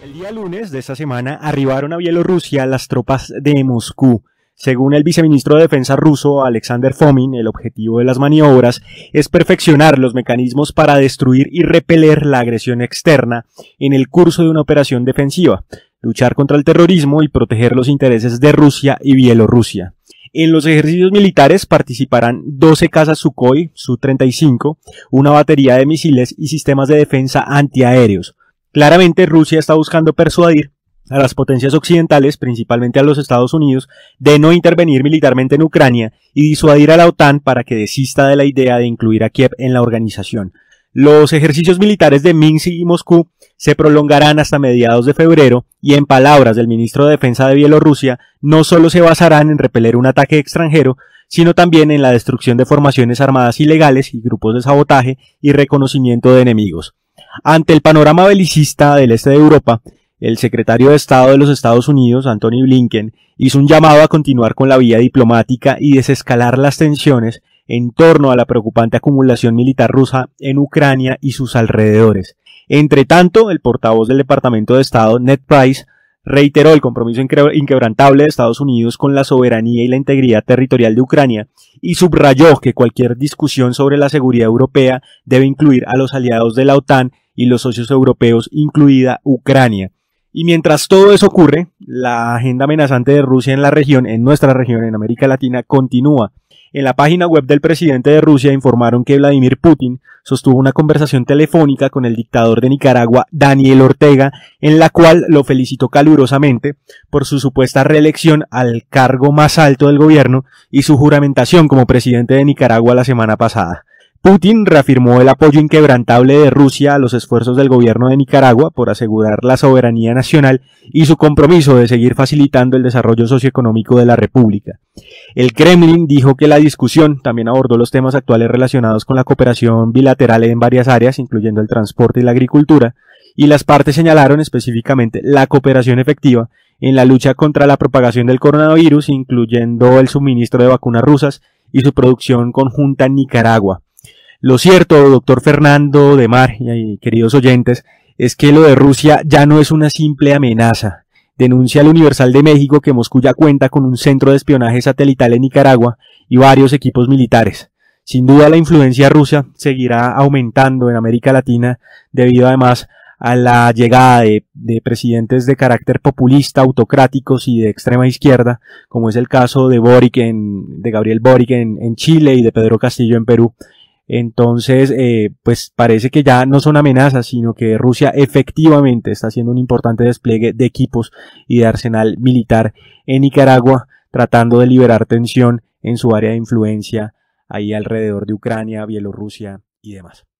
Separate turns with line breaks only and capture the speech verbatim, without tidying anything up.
El día lunes de esta semana arribaron a Bielorrusia las tropas de Moscú. Según el viceministro de Defensa ruso, Alexander Fomin, el objetivo de las maniobras es perfeccionar los mecanismos para destruir y repeler la agresión externa en el curso de una operación defensiva, luchar contra el terrorismo y proteger los intereses de Rusia y Bielorrusia. En los ejercicios militares participarán doce cazas Sukhoi Su treinta y cinco, una batería de misiles y sistemas de defensa antiaéreos. Claramente Rusia está buscando persuadir a las potencias occidentales, principalmente a los Estados Unidos, de no intervenir militarmente en Ucrania y disuadir a la OTAN para que desista de la idea de incluir a Kiev en la organización. Los ejercicios militares de Minsk y Moscú se prolongarán hasta mediados de febrero y, en palabras del ministro de Defensa de Bielorrusia, no solo se basarán en repeler un ataque extranjero, sino también en la destrucción de formaciones armadas ilegales y grupos de sabotaje y reconocimiento de enemigos. Ante el panorama belicista del este de Europa, el secretario de Estado de los Estados Unidos, Antony Blinken, hizo un llamado a continuar con la vía diplomática y desescalar las tensiones en torno a la preocupante acumulación militar rusa en Ucrania y sus alrededores. Entre tanto, el portavoz del Departamento de Estado, Ned Price, reiteró el compromiso inquebrantable de Estados Unidos con la soberanía y la integridad territorial de Ucrania y subrayó que cualquier discusión sobre la seguridad europea debe incluir a los aliados de la OTAN y los socios europeos, incluida Ucrania. Y mientras todo eso ocurre, la agenda amenazante de Rusia en la región, en nuestra región, en América Latina, continúa. En la página web del presidente de Rusia informaron que Vladimir Putin sostuvo una conversación telefónica con el dictador de Nicaragua, Daniel Ortega, en la cual lo felicitó calurosamente por su supuesta reelección al cargo más alto del gobierno y su juramentación como presidente de Nicaragua la semana pasada. Putin reafirmó el apoyo inquebrantable de Rusia a los esfuerzos del gobierno de Nicaragua por asegurar la soberanía nacional y su compromiso de seguir facilitando el desarrollo socioeconómico de la República. El Kremlin dijo que la discusión también abordó los temas actuales relacionados con la cooperación bilateral en varias áreas, incluyendo el transporte y la agricultura, y las partes señalaron específicamente la cooperación efectiva en la lucha contra la propagación del coronavirus, incluyendo el suministro de vacunas rusas y su producción conjunta en Nicaragua. Lo cierto, doctor Fernando de Mar y queridos oyentes, es que lo de Rusia ya no es una simple amenaza. Denuncia el Universal de México que Moscú ya cuenta con un centro de espionaje satelital en Nicaragua y varios equipos militares. Sin duda la influencia rusa seguirá aumentando en América Latina debido además a la llegada de, de presidentes de carácter populista, autocráticos y de extrema izquierda, como es el caso de Boric en, de Gabriel Boric en, en Chile y de Pedro Castillo en Perú. Entonces, eh, pues parece que ya no son amenazas, sino que Rusia efectivamente está haciendo un importante despliegue de equipos y de arsenal militar en Nicaragua, tratando de liberar tensión en su área de influencia ahí alrededor de Ucrania, Bielorrusia y demás.